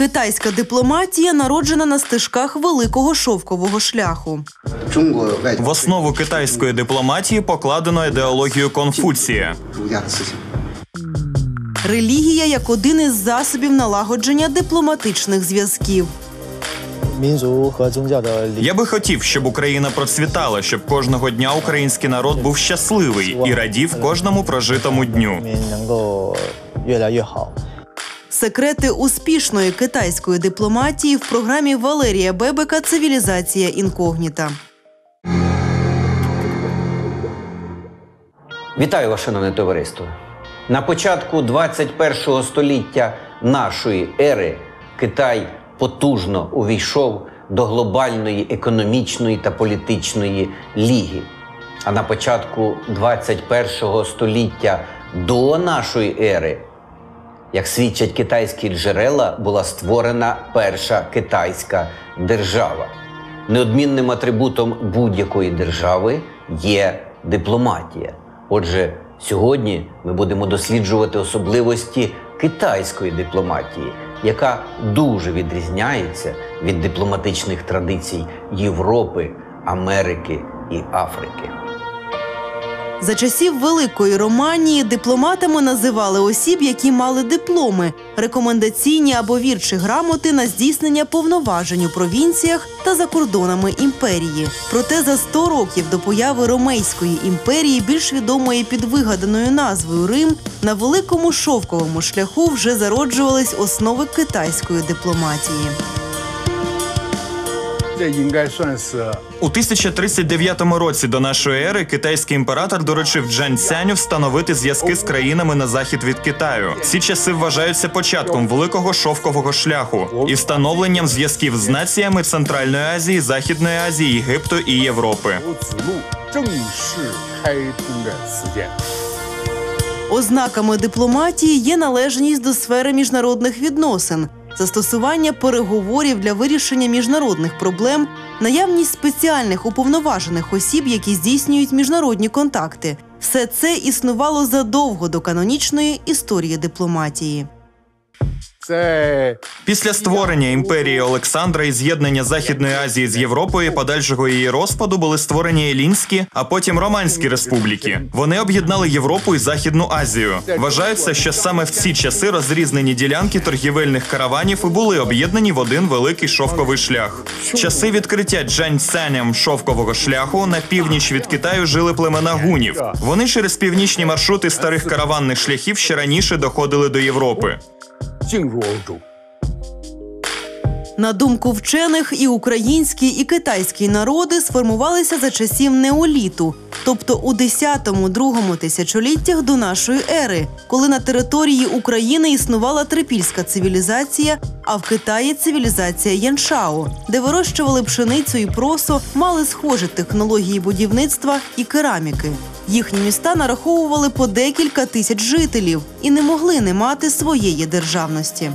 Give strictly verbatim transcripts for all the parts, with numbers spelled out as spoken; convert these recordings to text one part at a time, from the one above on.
Китайська дипломатія народжена на стежках Великого шовкового шляху. В основу китайської дипломатії покладено ідеологію Конфуція. Релігія як один із засобів налагодження дипломатичних зв'язків. Я би хотів, щоб Україна процвітала, щоб кожного дня український народ був щасливий і радів кожному прожитому дню. Секрети успішної китайської дипломатії в програмі Валерія Бебека «Цивілізація інкогніта». Вітаю вас, шановне товариство! На початку двадцять першого століття нашої ери Китай потужно увійшов до глобальної економічної та політичної ліги. А на початку двадцять першого століття до нашої ери, як свідчать китайські джерела, була створена перша китайська держава. Неодмінним атрибутом будь-якої держави є дипломатія. Отже, сьогодні ми будемо досліджувати особливості китайської дипломатії, яка дуже відрізняється від дипломатичних традицій Європи, Америки і Африки. За часів Великої Романії дипломатами називали осіб, які мали дипломи, рекомендаційні або вірчі грамоти на здійснення повноважень у провінціях та за кордонами імперії. Проте за сто років до появи Ромейської імперії, більш відомої під вигаданою назвою Рим, на Великому шовковому шляху вже зароджувались основи китайської дипломатії. У тисяча тридцять дев'ятому році до нашої ери китайський імператор доручив Джань Цяню встановити зв'язки з країнами на захід від Китаю. Ці часи вважаються початком Великого шовкового шляху і встановленням зв'язків з націями Центральної Азії, Західної Азії, Єгипту і Європи. Ознаками дипломатії є належність до сфери міжнародних відносин, застосування переговорів для вирішення міжнародних проблем, наявність спеціальних уповноважених осіб, які здійснюють міжнародні контакти. Все це існувало задовго до канонічної історії дипломатії. Після створення імперії Олександра і з'єднання Західної Азії з Європою і подальшого її розпаду були створені Елінські, а потім Романські республіки. Вони об'єднали Європу і Західну Азію. Вважається, що саме в ці часи розрізнені ділянки торгівельних караванів і були об'єднані в один великий шовковий шлях. В часи відкриття Джань Цянем шовкового шляху на північ від Китаю жили племена гунів. Вони через північні маршрути старих караванних шляхів ще раніше доходили до Європи. На думку вчених, і українські, і китайські народи сформувалися за часів неоліту, тобто у десятому-другому тисячоліттях до нашої ери, коли на території України існувала трипільська цивілізація, а в Китаї – цивілізація Яншао, де вирощували пшеницю і просо, мали схожі технології будівництва і кераміки. Їхні міста нараховували по декілька тисяч жителів і не могли не мати своєї державності.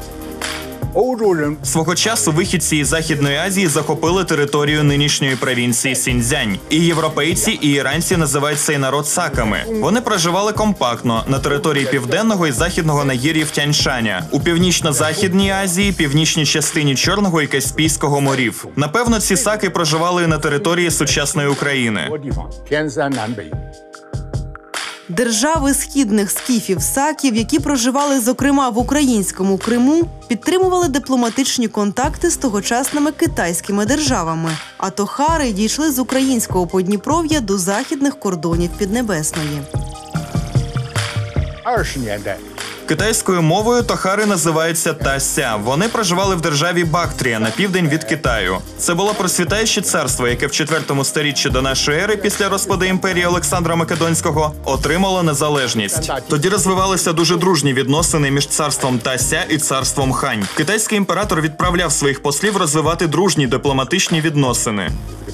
Свого часу вихідці із Західної Азії захопили територію нинішньої провінції Сіньцзянь. І європейці, і іранці називають цей народ саками. Вони проживали компактно на території Південного і Західного нагір'їв Тяньшаня, у Північно-Західній Азії, північній частині Чорного і Каспійського морів. Напевно, ці саки проживали і на території сучасної України. Держави східних скіфів-саків, які проживали, зокрема, в українському Криму, підтримували дипломатичні контакти з тогочасними китайськими державами. А тохари дійшли з українського Подніпров'я до західних кордонів Піднебесної. Китайською мовою тохари називаються та-ся. Вони проживали в державі Бактрія на південь від Китаю. Це було процвітаюче царство, яке в четвертому сторіччі до нашої ери після розпаду імперії Олександра Македонського отримало незалежність. Тоді розвивалися дуже дружні відносини між царством та-ся і царством Хань. Китайський імператор відправляв своїх послів розвивати дружні дипломатичні відносини.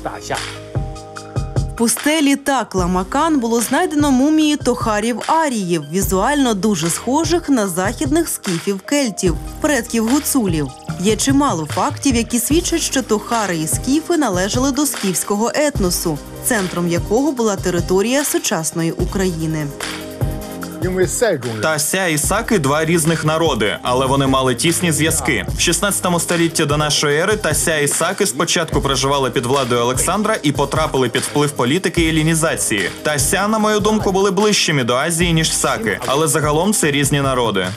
В пустелі Такла-Макан було знайдено мумії тохарів-аріїв, візуально дуже схожих на західних скіфів-кельтів, предків гуцулів. Є чимало фактів, які свідчать, що тохари і скіфи належали до скіфського етносу, центром якого була територія сучасної України. Тася і Саки – два різних народи, але вони мали тісні зв'язки. В шістнадцятому столітті до нашої ери Тася і Саки спочатку проживали під владою Олександра і потрапили під вплив політики і елінізації. Тася, на мою думку, були ближчими до Азії, ніж Саки, але загалом це різні народи.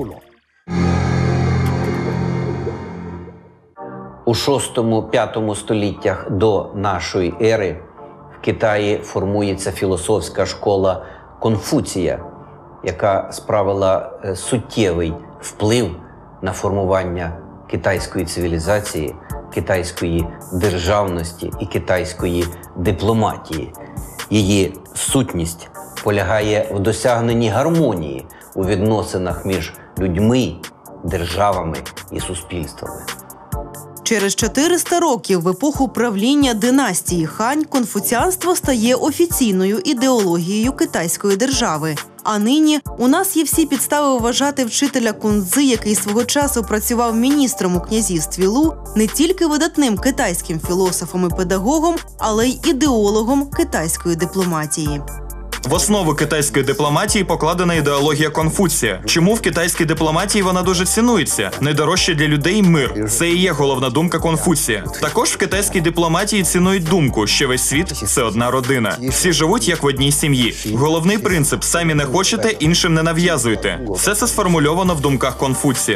У шостому-п'ятому століттях до нашої ери в Китаї формується філософська школа Конфуція, яка справила суттєвий вплив на формування китайської цивілізації, китайської державності і китайської дипломатії. Її сутність полягає в досягненні гармонії у відносинах між людьми, державами і суспільствами. Через чотириста років в епоху правління династії Хань конфуціанство стає офіційною ідеологією китайської держави. А нині у нас є всі підстави вважати вчителя Кунцзи, який свого часу працював міністром у князівстві Лу, не тільки видатним китайським філософом і педагогом, але й ідеологом китайської дипломатії. В основу китайської дипломатії покладена ідеологія Конфуція. Чому в китайській дипломатії вона дуже цінується? Найдорожче для людей – мир. Це і є головна думка Конфуція. Також в китайській дипломатії цінують думку, що весь світ – це одна родина. Всі живуть як в одній сім'ї. Головний принцип – самі не хочете, іншим не нав'язуйте. Все це сформульовано в думках Конфуція.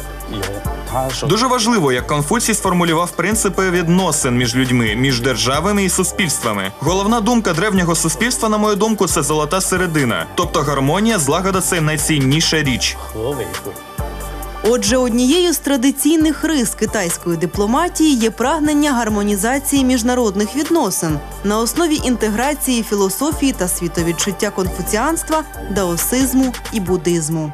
Дуже важливо, як Конфуцій сформулював принципи відносин між людьми, між державами і суспільствами. Головна думка древнього суспільства, на мою думку, це золота середина. Тобто гармонія, злагода – це найцінніша річ. Отже, однією з традиційних рис китайської дипломатії є прагнення гармонізації міжнародних відносин на основі інтеграції філософії та світовідчуття конфуціанства, даосизму і буддизму.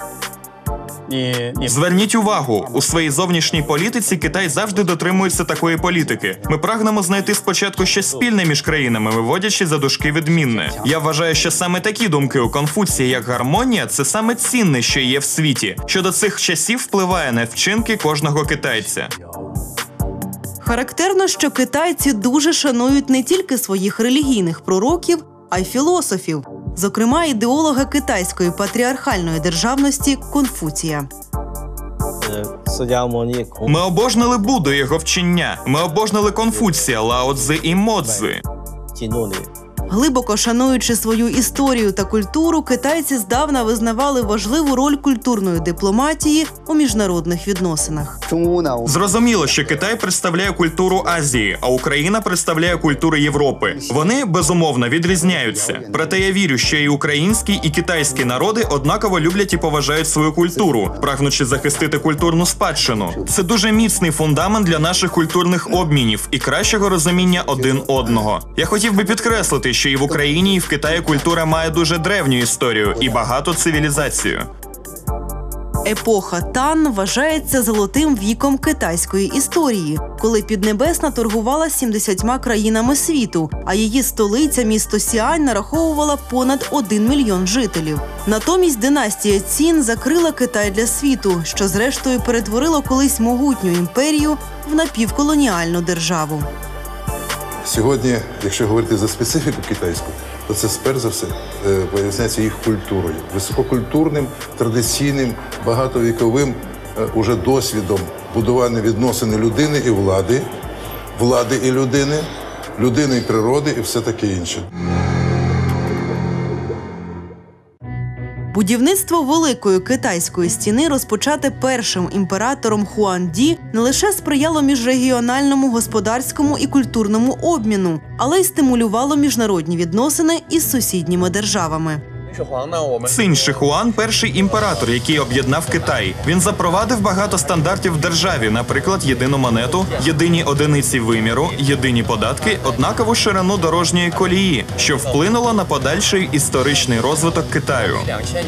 Зверніть увагу, у своїй зовнішній політиці Китай завжди дотримується такої політики. Ми прагнемо знайти спочатку щось спільне між країнами, виводячи за дужки відмінне. Я вважаю, що саме такі думки у Конфуція, як гармонія, це саме цінне, що є в світі, що до цих часів впливає на вчинки кожного китайця. Характерно, що китайці дуже шанують не тільки своїх релігійних пророків, а й філософів, зокрема ідеолога китайської патріархальної державності Конфуція. Ми обожнили Будду і його вчення. Ми обожнили Конфуція, Лао Цзи і Мо Цзи. Глибоко шануючи свою історію та культуру, китайці здавна визнавали важливу роль культурної дипломатії у міжнародних відносинах. Зрозуміло, що Китай представляє культуру Азії, а Україна представляє культуру Європи. Вони, безумовно, відрізняються. Проте я вірю, що і українські, і китайські народи однаково люблять і поважають свою культуру, прагнучи захистити культурну спадщину. Це дуже міцний фундамент для наших культурних обмінів і кращого розуміння один одного. Я хотів би підкреслити, що і в Україні, і в Китаї культура має дуже древню історію і багату цивілізацію. Епоха Тан вважається золотим віком китайської історії, коли Піднебесна торгувала з сімдесятьма країнами світу, а її столиця, місто Сіань, нараховувала понад один мільйон жителів. Натомість династія Цін закрила Китай для світу, що зрештою перетворило колись могутню імперію в напівколоніальну державу. Сьогодні, якщо говорити за специфіку китайську, то це, перш за все, поясняється їх культурою. Висококультурним, традиційним, багатовіковим уже досвідом будування відносин людини і влади, влади і людини, людини і природи і все таке інше. Будівництво Великої Китайської стіни, розпочате першим імператором Хуанді, не лише сприяло міжрегіональному господарському і культурному обміну, але й стимулювало міжнародні відносини із сусідніми державами. Цинь Шихуан – перший імператор, який об'єднав Китай. Він запровадив багато стандартів в державі, наприклад, єдину монету, єдині одиниці виміру, єдині податки, однакову ширину дорожньої колії, що вплинуло на подальший історичний розвиток Китаю.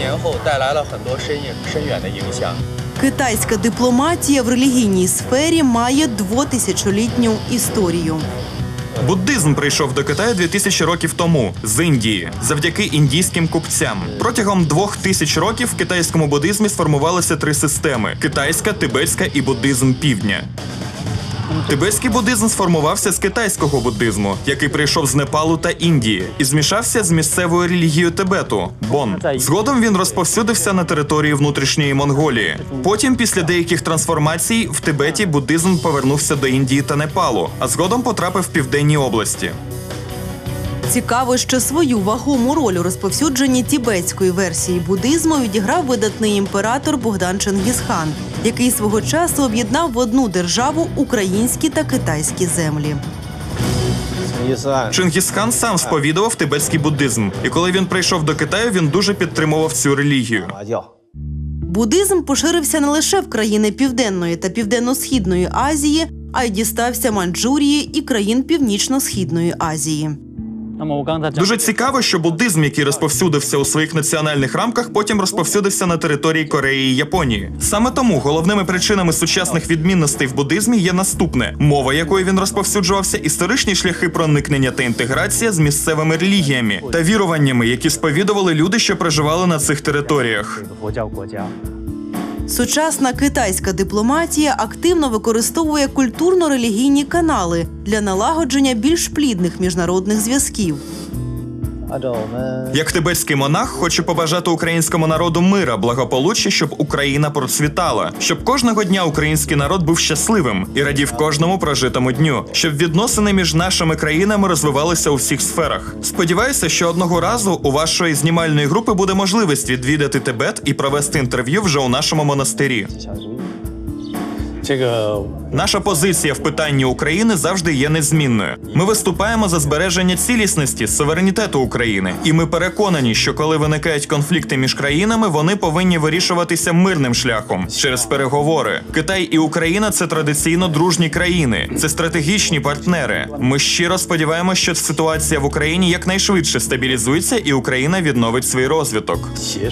Китайська дипломатія в релігійній сфері має двотисячолітню історію. Буддизм прийшов до Китаю дві тисячі років тому, з Індії, завдяки індійським купцям. Протягом двох тисяч років в китайському буддизмі сформувалися три системи – китайська, тибетська і буддизм півдня. Тибетський буддизм сформувався з китайського буддизму, який прийшов з Непалу та Індії і змішався з місцевою релігією Тибету – Бон. Згодом він розповсюдився на території внутрішньої Монголії. Потім, після деяких трансформацій, в Тибеті буддизм повернувся до Індії та Непалу, а згодом потрапив в південні області. Цікаво, що свою вагому роль у розповсюдженні тібетської версії буддизму відіграв видатний імператор Богдан Чингісхан, який свого часу об'єднав в одну державу українські та китайські землі. Чингісхан сам сповідував тибетський буддизм, і коли він прийшов до Китаю, він дуже підтримував цю релігію. Буддизм поширився не лише в країни Південної та Південно-Східної Азії, а й дістався Маньчжурії і країн Північно-Східної Азії. Дуже цікаво, що буддизм, який розповсюдився у своїх національних рамках, потім розповсюдився на території Кореї і Японії. Саме тому головними причинами сучасних відмінностей в буддизмі є наступне: мова, якою він розповсюджувався, історичні шляхи проникнення та інтеграція з місцевими релігіями та віруваннями, які сповідували люди, що проживали на цих територіях. Сучасна китайська дипломатія активно використовує культурно-релігійні канали для налагодження більш плідних міжнародних зв'язків. Як тибетський монах, хочу побажати українському народу мира, благополуччя, щоб Україна процвітала, щоб кожного дня український народ був щасливим і радів кожному прожитому дню, щоб відносини між нашими країнами розвивалися у всіх сферах. Сподіваюся, що одного разу у вашої знімальної групи буде можливість відвідати Тибет і провести інтерв'ю вже у нашому монастирі. Наша позиція в питанні України завжди є незмінною. Ми виступаємо за збереження цілісності, суверенітету України. І ми переконані, що коли виникають конфлікти між країнами, вони повинні вирішуватися мирним шляхом, через переговори. Китай і Україна – це традиційно дружні країни, це стратегічні партнери. Ми щиро сподіваємося, що ситуація в Україні якнайшвидше стабілізується і Україна відновить свій розвиток.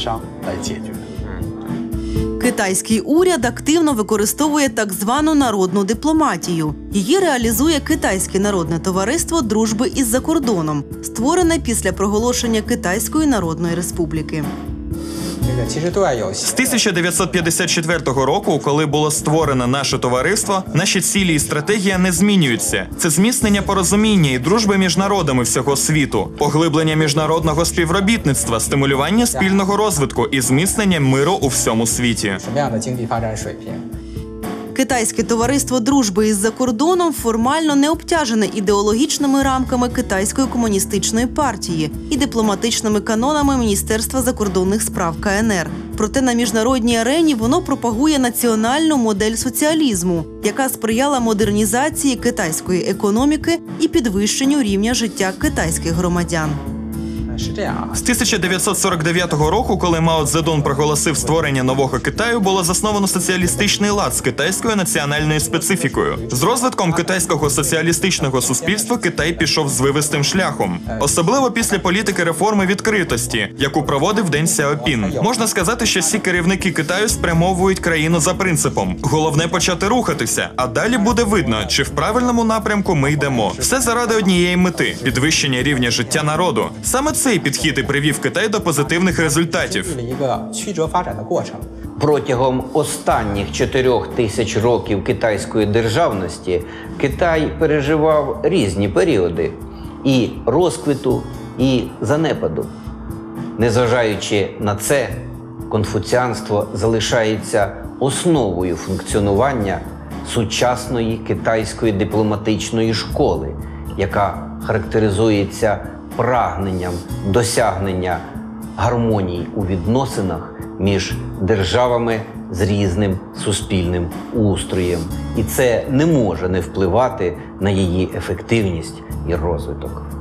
Китайський уряд активно використовує так звану народну дипломатію. Її реалізує Китайське народне товариство дружби із закордоном, створене після проголошення Китайської Народної Республіки. З тисяча дев'ятсот п'ятдесят четвертого року, коли було створено наше товариство, наші цілі і стратегія не змінюються. Це зміцнення порозуміння і дружби між народами всього світу, поглиблення міжнародного співробітництва, стимулювання спільного розвитку і зміцнення миру у всьому світі. Китайське товариство дружби із закордоном формально не обтяжене ідеологічними рамками Китайської комуністичної партії і дипломатичними канонами Міністерства закордонних справ Ка Ен Ер. Проте на міжнародній арені воно пропагує національну модель соціалізму, яка сприяла модернізації китайської економіки і підвищенню рівня життя китайських громадян. З тисяча дев'ятсот сорок дев'ятого року, коли Мао Цзедун проголосив створення нового Китаю, було засновано соціалістичний лад з китайською національною специфікою. З розвитком китайського соціалістичного суспільства Китай пішов звивистим шляхом. Особливо після політики реформи відкритості, яку проводив Ден Сяопін. Можна сказати, що всі керівники Китаю спрямовують країну за принципом: головне почати рухатися, а далі буде видно, чи в правильному напрямку ми йдемо. Все заради однієї мети – підвищення рівня життя народу. Саме цей підхід і привів Китай до позитивних результатів. Протягом останніх чотирьох тисяч років китайської державності Китай переживав різні періоди і розквіту, і занепаду. Незважаючи на це, конфуціанство залишається основою функціонування сучасної китайської дипломатичної школи, яка характеризується прагненням досягнення гармонії у відносинах між державами з різним суспільним устроєм. І це не може не впливати на її ефективність і розвиток.